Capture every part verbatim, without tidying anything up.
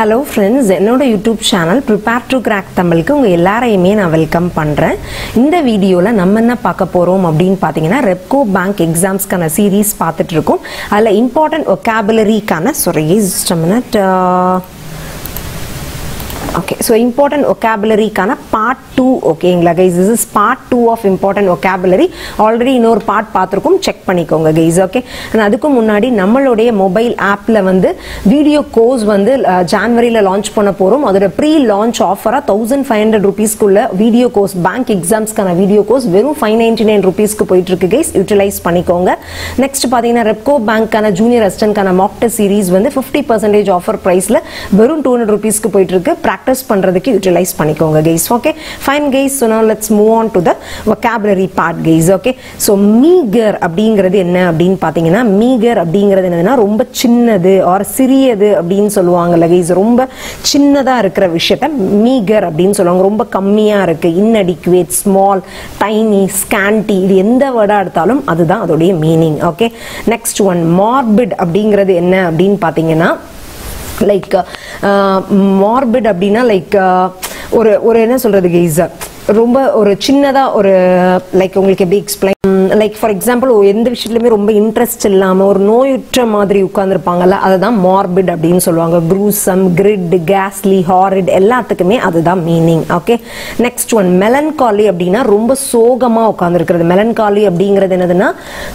Hello friends, என்னோட YouTube channel Prepare to Crack தமிழுக்கு உங்க எல்லாரையுமே நான் வெல்கம் பண்றேன். இந்த வீடியோல நம்ம என்ன பார்க்க போறோம் அப்படினு பாத்தீங்கன்னா REPCO Bank examsக்கான சீரிஸ் பார்த்துட்டு இருக்கோம். அதுல important vocabularyக்கான sorry just a minute uh, okay, so important vocabulary kana part two. Okay guys, this is part two of important vocabulary. Already இன்னொரு part பார்த்திருக்கோம், செக் பண்ணிக்கோங்க guys. Okay, அதுக்கு முன்னாடி நம்மளுடைய மொபைல் ஆப்ல வந்து வீடியோ கோர்ஸ் வந்து ஜனவரியில லான்ச் பண்ண போறோம். அதோட ப்ரீ லான்ச் ஆஃபரா தௌசண்ட் ஃபைவ் ஹண்ட்ரட் ருபீஸ்க்குள்ள வீடியோ கோர்ஸ், பேங்க் எக்ஸாம்ஸ்க்கான வீடியோ கோர்ஸ் வெறும் ஃபைவ் நைன்டி நைன் ருபீஸ்க்கு போயிட்டு இருக்கு guys. யூட்டிலைஸ் பண்ணிக்கோங்க. நெக்ஸ்ட் பாத்தீங்கன்னா REPCO Bankக்கான ஜூனியர் அசிஸ்டன்ட்க்கான மாக் டெஸ்ட் சீரிஸ் வந்து ஃபிஃப்டி பர்சன்டேஜ் ஆஃபர் பிரைஸ்ல வெறும் டூ ஹண்ட்ரட் ருபீஸ்க்கு போயிட்டு இருக்கு. practice பண்றதுக்கு யூட்டிலைஸ் பண்ணிக்கோங்க guys. Okay, fine guys, so now let's move on to the vocabulary part guys. Okay, so meager அப்படிங்கிறது என்ன அப்படினு பாத்தீங்கன்னா, meager அப்படிங்கிறது என்னன்னா ரொம்ப சின்னது ஆர் சிறியது அப்படினு சொல்லுவாங்கல guys. ரொம்ப சின்னதா இருக்கிற விஷயத்தை meager அப்படினு சொல்லுவாங்க. ரொம்ப கம்மியா இருக்கு, inadequate, small, tiny, scanty, இது எந்த வேர்டா எடுத்தாலும் அதுதான் அதோட meaning. Okay, next one morbid அப்படிங்கிறது என்ன அப்படினு பாத்தீங்கன்னா, லைக் மார்பிட் அப்படின்னா லைக் ஒரு ஒரு என்ன சொல்றது கைஸ், ரொம்ப ஒரு சின்னதா ஒரு லைக் உங்களுக்கு எப்படி எக்ஸ்பிளைன், லைக் ஃபார் எக்ஸாம்பிள் எந்த விஷயத்துலயுமே ரொம்ப இன்ட்ரெஸ்ட் இல்லாம ஒரு நோயுற்ற மாதிரி உட்கார்ந்துருப்பாங்கல்ல, அதுதான் மார்பிட் அப்படின்னு சொல்லுவாங்க. க்ரூசம், கிரிட், கேஸ்லி, ஹாரிட் எல்லாத்துக்குமே அதுதான் meaning. Okay, next one melancholy அப்படின்னா ரொம்ப சோகமா உட்கார்ந்துருக்கிறது. மெலன்காலி அப்படிங்கிறது என்னதுன்னா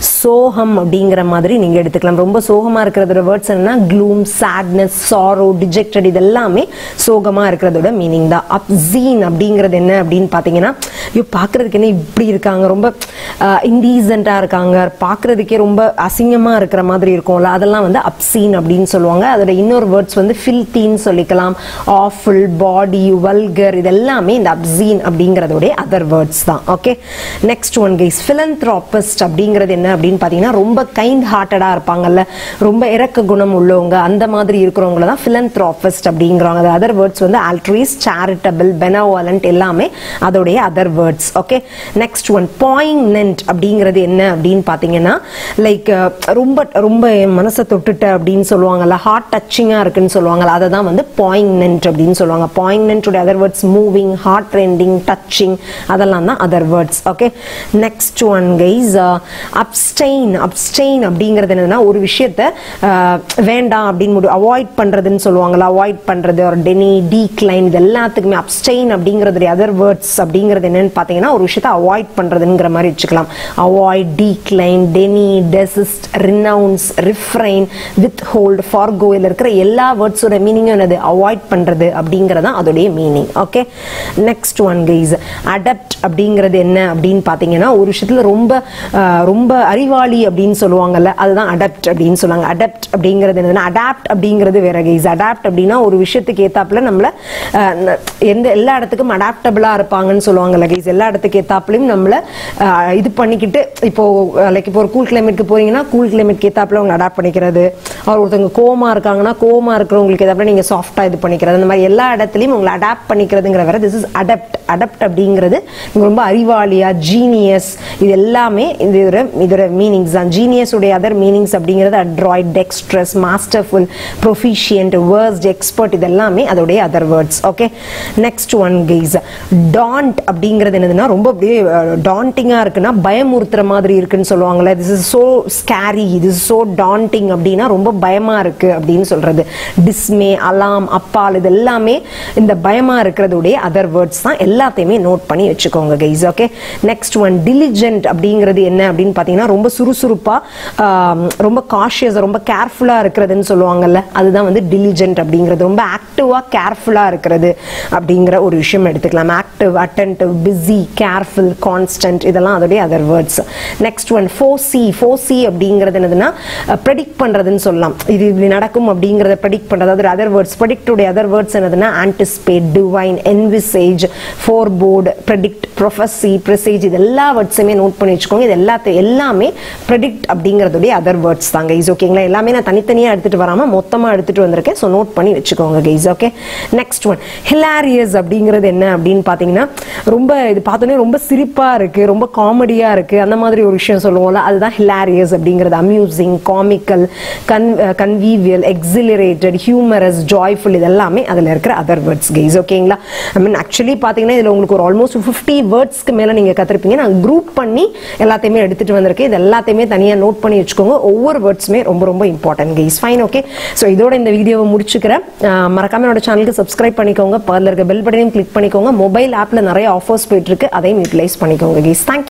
சோகம் அப்படிங்கிற மாதிரி நீங்க எடுத்துக்கலாம். ரொம்ப சோகமா இருக்கிறதோட வேர்ட்ஸ் என்னன்னா க்ளூம், சேட்னஸ், சாரோ, டிஜெக்டட், இது எல்லாமே சோகமா இருக்கிறதோட மீனிங் தான். அப்சீன் அப்படிங்கிறது என்ன அப்படின்னு பாத்தீங்கன்னா, ஐயோ பாக்குறதுக்கு என்ன இப்படி இருக்காங்க, ரொம்ப இன்டீசென்ட்டா இருக்காங்க, பாக்குறதுக்கே ரொம்ப அசிங்கமா இருக்கிற மாதிரி இருக்கும்ல, அதெல்லாம் வந்து அப்சீன் அப்படின்னு சொல்லுவாங்க. அதோட இன்னொரு வேர்ட்ஸ் வந்து ஃபில்தீன்னு சொல்லிக்கலாம். ஆஃபுல், பாடி, வல்கர், இது எல்லாமே இந்த அப்சீன் அப்படிங்கறதோட அதர் வேர்ட்ஸ் தான். Okay, next one guys, philanthropist அப்படிங்கிறது என்ன அப்படின்னு பாத்தீங்கன்னா, ரொம்ப கைண்ட் ஹார்ட்டடா இருப்பாங்கல்ல, ரொம்ப இரக்க குணம் உள்ளவங்க, அந்த மாதிரி இருக்கிறவங்கள தான் philanthropist அப்படிங்கிறாங்க. அது அதர் வேர்ட்ஸ் வந்து altruist, charitable, benevolent எல்லாமே அதோடைய other words. Okay, next one poignant அப்படிங்கிறது என்ன அப்படின்னு பாத்தீங்கன்னா, லைக் ரொம்ப ரொம்ப மனசை தொட்டுட்ட அப்படின்னு சொல்லுவாங்கல்ல, ஹார்ட் டச்சிங்கா இருக்குன்னு சொல்லுவாங்கல்ல, அதை தான் வந்து poignant அப்படின்னு சொல்லுவாங்க. poignant உடைய other words moving, heart rending, touching, அதெல்லாம் தான் other words. Okay, next one guys, abstain. Abstain அப்படிங்கிறது என்னன்னா ஒரு விஷயத்த வேண்டாம் அப்படின்னு அவாய்ட் பண்றதுன்னு சொல்லுவாங்கல்ல, அவாய்ட் பண்றது, ஒரு டெனி, டீக்ளைன், இது எல்லாத்துக்குமே அப்ஸ்டெயின் அப்படிங்கிறது அதர் வேர்ட்ஸ் அப்படிங்கிறது என்னன்னு பாத்தீங்கன்னா ஒரு விஷயத்தை அவாய்ட் பண்றதுங்கிற மாதிரி வச்சுக்கலாம். Avoid, decline, deny, desist, renounce, refrain, withhold, forgo, இதுல இருக்கிற எல்லா வேர்ட்ஸோட மீனிங்கும் என்னது, அவாய்ட் பண்றது அப்படிங்கறதா அதோடைய meaning. Okay, next one guys, adept அப்படிங்கிறது என்ன அப்படின்னு பாத்தீங்கன்னா ஒரு விஷயத்துல ரொம்ப ரொம்ப அறிவாளி அப்படின்னு சொல்லுவாங்கல்ல, அதுதான் அடாப்ட் அப்படின்னு சொல்லுவாங்க. அடாப்ட் அப்படிங்கிறது என்னதுன்னா, அடாப்ட் அப்படிங்கிறது வேற கைஸ். அடாப்ட் அப்படின்னா ஒரு விஷயத்துக்கு ஏத்தாப்புல நம்மள எந்த எல்லா இடத்துக்கும் அடாப்டபிளா இருப்பாங்கன்னு சொல்லுவாங்கல்ல கைஸ். எல்லா இடத்துக்கு ஏத்தாப்புலயும் நம்மள இது பண்ணிக்கிட்டு, இப்போ லைக் இப்போ ஒரு கூல் கிளைமேட்க்கு போறீங்கன்னா கூல் கிளைமேட்க்கு ஏத்தாப்புல அவங்க அடாப்ட் பண்ணிக்கிறது, அவர் ஒருத்தவங்க கோமா இருக்காங்கன்னா கோமா இருக்கிறவங்களுக்கு ஏத்தாப்புல நீங்க சாஃப்டா இது பண்ணிக்கிறது, அந்த மாதிரி எல்லா இடத்துலயும் உங்களை அடாப்ட் பண்ணிக்கிறதுங்கிற வேற திஸ் இஸ் அடாப்ட். அடாப்ட் அப்படிங்கிறது ரொம்ப அறிவாளியா, ஜீனியஸ், இது எல்லாமே இதோட இதோட மீனிங்ஸ் தான். ஜீனியஸ் உடைய அதர் மீனிங்ஸ் அப்படிங்கிறது adroit, dextrous, masterful, proficient, versed, expert, இது எல்லாமே அதோடைய other words. Okay, next one guys, daunt அப்படிங்கிறது என்னதுன்னா ரொம்ப அப்படியே டாண்டிங்கா இருக்குன்னா பயமுறுத்துற மாதிரி இருக்குன்னு சொல்லுவாங்கல்ல, this is so scary, this is so daunting அப்படின்னா ரொம்ப பயமா இருக்கு அப்படின்னு சொல்றது. டிஸ்மே, அலாம், அப்பால், இது எல்லாமே இந்த பயமா இருக்கிறதுடைய அதர் வேர்ட்ஸ் தான். எல்லாத்தையுமே நோட் பண்ணி வச்சுக்கோங்க guys. Okay, next one diligent அப்படிங்கிறது என்ன அப்படின்னு பாத்தீங்கன்னா ரொம்ப சுறுசுறுப்பா, ரொம்ப காஷியஸ், ரொம்ப கேர்ஃபுல்லா இருக்கிறதுன்னு சொல்லுவாங்கல்ல, அதுதான் வந்து டிலிஜென்ட் அப்படிங்கிறது. ரொம்ப ஆக்டிவா, கேர்ஃபுல்லா இருக்கிறது அப்படிங்கிற ஒரு விஷயம் எடுத்துக்கலாம். Active, attentive, busy, careful, constant, இதெல்லாம் அதோடைய other words. Next one foresee. Foresee அப்படிங்கிறது என்னதுன்னா ப்ரெடிக்ட் பண்றதுன்னு சொல்லலாம். இது இப்படி நடக்கும் அப்படிங்கறத ப்ரெடிக்ட் பண்றது, அது அதர் வேர்ட்ஸ். ப்ரெடிக்ட் உடைய அதர் வேர்ட்ஸ் என்னதுன்னா anticipate, divine, envisage, forebode, predict, prophesy, presage, இது எல்லா வேர்ட்ஸுமே நோட் பண்ணி வச்சுக்கோங்க. இது எல்லாத்தையும் எல்லாமே ப்ரெடிக்ட் அப்படிங்கறதுடைய அதர் வேர்ட்ஸ் தான் கைஸ். ஓகேங்களா, எல்லாமே நான் தனித்தனியா எடுத்துட்டு வராம மொத்தமா எடுத்துட்டு வந்திருக்கேன். ஸோ நோட் பண்ணி வச்சுக்கோங்க guys. Okay, next one hilarious அப்படிங்கிறது என்ன அப்படின்னு பாத்தீங்கன்னா ரொம்ப இது பார்த்தோன்னே ரொம்ப சிரிப்பா இருக்கு, ரொம்ப காமெடியா இருக்கு இருக்கு அந்த மாதிரி ஒரு விஷயம் சொல்லுவோம்ல, அதுதான் ஹிலாரியஸ் அப்படிங்கிறது. Amusing, comical, con convivial, exhilarated, humorous, joyful, இதெல்லாமே அதில் இருக்கிற அதர் வேர்ட்ஸ் கைஸ். ஓகேங்களா? ஐ மீன் ஆக்சுவலி பார்த்தீங்கன்னா இதில் உங்களுக்கு ஒரு ஆல்மோஸ்ட் ஃபிஃப்டி வேர்ட்ஸ்க்கு மேலே நீங்கள் கற்றுருப்பீங்க. நான் குரூப் பண்ணி எல்லாத்தையுமே எடுத்துட்டு வந்திருக்கேன். இது எல்லாத்தையுமே தனியாக நோட் பண்ணி வச்சுக்கோங்க. ஒவ்வொரு வேர்ட்ஸுமே ரொம்ப ரொம்ப important guys. Fine, okay. So இதோட இந்த வீடியோவை முடிச்சுக்கிறேன். மறக்காம என்னோட சேனலுக்கு சப்ஸ்கிரைப் பண்ணிக்கோங்க. பக்கத்தில் இருக்க பெல் பட்டனையும் கிளிக் பண்ணிக்கோங்க. மொபைல் ஆப்ல நிறைய ஆஃபர்ஸ் போயிட்டு இருக்கு, அதையும் யூட்டிலைஸ் பண்ணிக்கோங்க கைஸ். தேங்க்யூ.